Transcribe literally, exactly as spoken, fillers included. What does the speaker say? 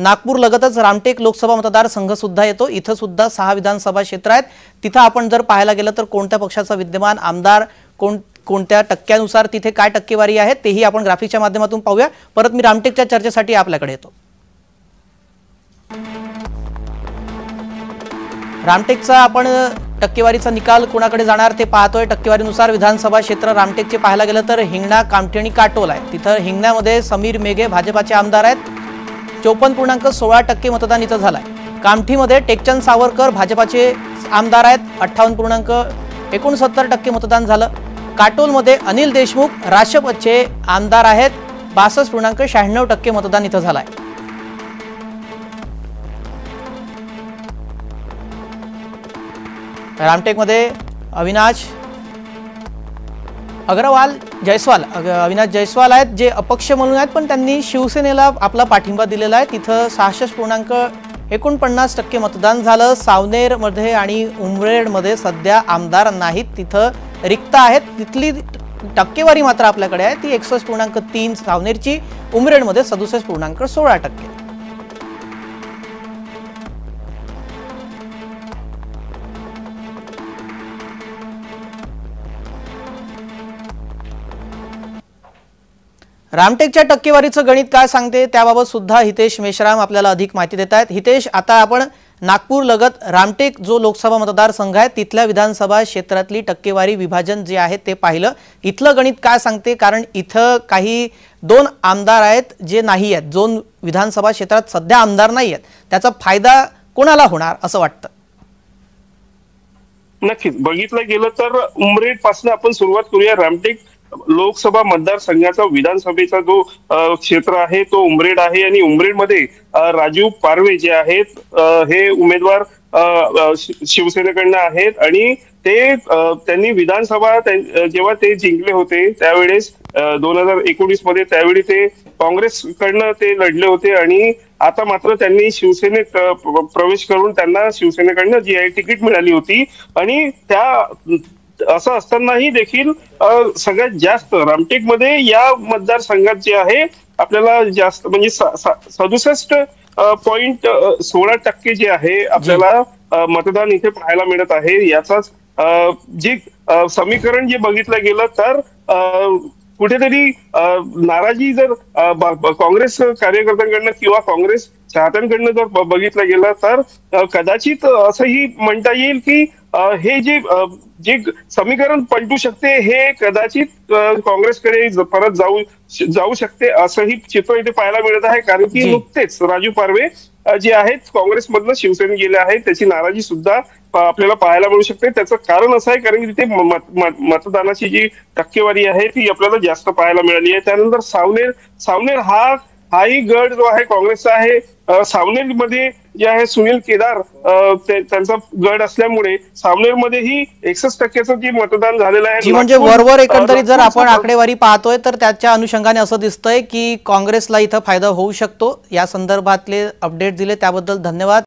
नागपूर लगतच रामटेक लोकसभा मतदारसंघ सुद्धा येतो। इथं सुद्धा सहा विधानसभा क्षेत्र आहेत। तिथं आपण जर पाहायला गेलं तर कोणत्या पक्षाचा विद्यमान आमदार कोण कोणत्या टक्क्यानुसार तिथे काय टक्केवारी आहे तेही आपण ग्राफिकच्या माध्यमातून पाहूया। परत मी रामटेकच्या चर्चेसाठी आपल्याकडे येतो। रामटेकचा आपण टक्केवारीचा निकाल कोणाकडे जाणार ते पाहतोय। टक्केवारीनुसार विधानसभा क्षेत्र रामटेकचे पाहायला गेलं तर हिंगणा, कामठी आणि काटोल आहे। तिथं हिंगण्यामध्ये समीर मेघे भाजपाचे आमदार आहेत, चौपन्न पूर्णांक सोळा टक्के मतदान इथं झालंय। कामठीमध्ये टेकचंद सावरकर भाजपाचे आमदार आहेत, अठ्ठावन्न पूर्णांक एकोणसत्तर टक्के मतदान झालं। काटोलमध्ये अनिल देशमुख राष्ट्रपतीचे आमदार आहेत, बासष्ट पूर्णांक शहाण्णव टक्के मतदान इथं झालंय। रामटेकमध्ये अविनाश अग्रवाल जयस्वाल अविनाश जयस्वाल आहेत, जे अपक्ष म्हणून आहेत पण त्यांनी शिवसेनेला आपला पाठिंबा दिलेला आहे। तिथं सहासष्ट पूर्णांक एकोणपन्नास टक्के मतदान झालं। सावनेरमध्ये आणि उमरेडमध्ये सध्या आमदार नाहीत, तिथं रिक्त आहेत। तिथली टक्केवारी मात्र आपल्याकडे आहे, ती एकसष्ट पूर्णांक तीन सावनेरची, उमरेडमध्ये सदुसष्ट पूर्णांक सोळा टक्के। रामटेकच्या टक्केवारीचं गणित काय सांगते त्याबाबत सुद्धा हितेश मेश्राम आपल्याला अधिक माहिती देत आहेत। हितेश, आता आपण नागपूर लगत रामटेक जो लोकसभा मतदारसंघ आहे तिथल्या विधानसभा क्षेत्रातली टक्केवारी विभाजन जे आहे ते पाहिलं, इथलं गणित काय सांगते? कारण इथं काही दोन आमदार आहेत जे नाही आहेत, दोन विधानसभा क्षेत्रात सध्या आमदार नाही आहेत, त्याचा फायदा कोणाला होणार असं वाटतं? नक्कीच बघितलं गेलं तर उमरेड पासून आपण सुरुवात करूया। रामटेक लोकसभा मतदारसंघाचा विधानसभेचा जो क्षेत्र आहे तो उमरेड आहे आणि उमरेड मध्ये राजू पारवे जे आहेत हे उमेदवार शिवसेनेकडनं आहेत आणि ते त्यांनी विधानसभा जेव्हा ते जिंकले होते त्यावेळेस दोन हजार एकोणीस मध्ये त्यावेळी ते काँग्रेसकडनं ते लढले होते आणि आता मात्र त्यांनी शिवसेनेत प्रवेश करून त्यांना शिवसेनेकडनं जी आय तिकीट मिळाली होती आणि त्या असं असतानाही देखील सगळ्यात जास्त रामटेकमध्ये या मतदारसंघात जे आहे आपल्याला जास्त म्हणजे सदुसष्ट पॉइंट सोळा टक्के जे आहे आपल्याला मतदान इथे पाहायला मिळत आहे। याचाच जे समीकरण जे बघितलं गेलं तर कुठेतरी नाराजी जर काँग्रेस कार्यकर्त्यांकडनं किंवा काँग्रेस चाहत्यांकडनं जर बघितलं गेलं तर कदाचित असंही म्हणता येईल की हे जे जे समीकरण पलटू शकते हे कदाचित काँग्रेसकडे परत जाऊ जाऊ शकते असंही चित्र इथे पाहायला मिळत आहे। कारण की नुकतेच राजू पारवे जे आहेत काँग्रेसमधनं शिवसेनेत गेले आहेत, त्याची नाराजी सुद्धा आपल्याला पाहायला मिळू शकते। त्याचं कारण असं आहे कारण की तिथे मतदानाची जी टक्केवारी आहे ती आपल्याला जास्त पाहायला मिळाली आहे। त्यानंतर सावनेर सावनेर हा हाही गड जो आहे काँग्रेसचा आहे। सावनेरमध्ये जे आहे सुनील केदार त्यांचा गड असल्यामुळे सावनेरमध्येही एकसष्ट टक्क्याचं जे मतदान झालेलं आहे। म्हणजे वरवर एकंदरीत जर आपण आकडेवारी पाहतोय तर त्याच्या अनुषंगाने असं दिसतंय की काँग्रेसला इथं फायदा होऊ शकतो। या संदर्भातले अपडेट दिले त्याबद्दल धन्यवाद।